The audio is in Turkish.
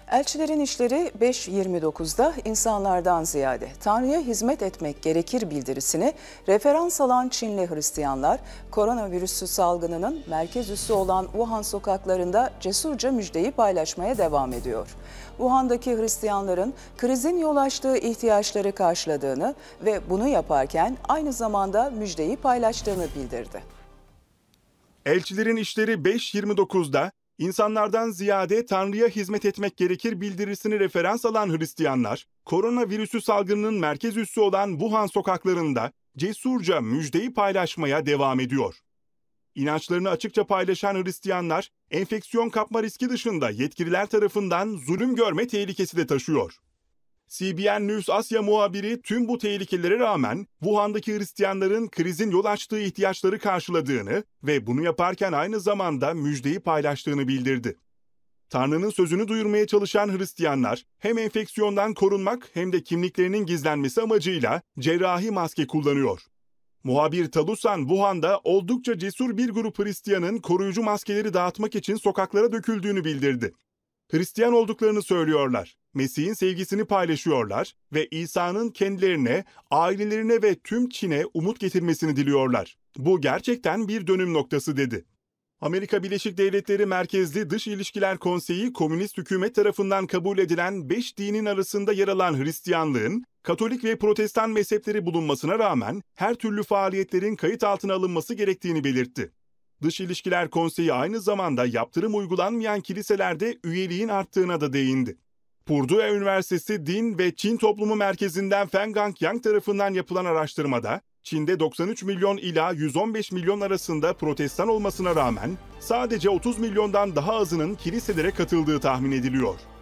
Elçilerin işleri 5.29'da insanlardan ziyade Tanrı'ya hizmet etmek gerekir bildirisini referans alan Çinli Hristiyanlar, koronavirüsü salgınının merkez üssü olan Wuhan sokaklarında cesurca müjdeyi paylaşmaya devam ediyor. Wuhan'daki Hristiyanların krizin yol açtığı ihtiyaçları karşıladığını ve bunu yaparken aynı zamanda müjdeyi paylaştığını bildirdi. Elçilerin işleri 5.29'da İnsanlardan ziyade Tanrı'ya hizmet etmek gerekir bildirisini referans alan Hristiyanlar, koronavirüsü salgınının merkez üssü olan Wuhan sokaklarında cesurca müjdeyi paylaşmaya devam ediyor. İnançlarını açıkça paylaşan Hristiyanlar, enfeksiyon kapma riski dışında yetkililer tarafından zulüm görme tehlikesi de taşıyor. CBN News Asya muhabiri tüm bu tehlikelere rağmen Wuhan'daki Hristiyanların krizin yol açtığı ihtiyaçları karşıladığını ve bunu yaparken aynı zamanda müjdeyi paylaştığını bildirdi. Tanrı'nın sözünü duyurmaya çalışan Hristiyanlar hem enfeksiyondan korunmak hem de kimliklerinin gizlenmesi amacıyla cerrahi maske kullanıyor. Muhabir Talusan, Wuhan'da oldukça cesur bir grup Hristiyanın koruyucu maskeleri dağıtmak için sokaklara döküldüğünü bildirdi. Hristiyan olduklarını söylüyorlar, Mesih'in sevgisini paylaşıyorlar ve İsa'nın kendilerine, ailelerine ve tüm Çin'e umut getirmesini diliyorlar. Bu gerçekten bir dönüm noktası dedi. Amerika Birleşik Devletleri merkezli Dış İlişkiler Konseyi, komünist hükümet tarafından kabul edilen 5 dinin arasında yer alan Hristiyanlığın, Katolik ve Protestan mezhepleri bulunmasına rağmen her türlü faaliyetlerin kayıt altına alınması gerektiğini belirtti. Dış İlişkiler Konseyi aynı zamanda yaptırım uygulanmayan kiliselerde üyeliğin arttığına da değindi. Purdue Üniversitesi Din ve Çin Toplumu Merkezi'nden Feng Gang tarafından yapılan araştırmada, Çin'de 93 milyon ila 115 milyon arasında protestan olmasına rağmen sadece 30 milyondan daha azının kiliselere katıldığı tahmin ediliyor.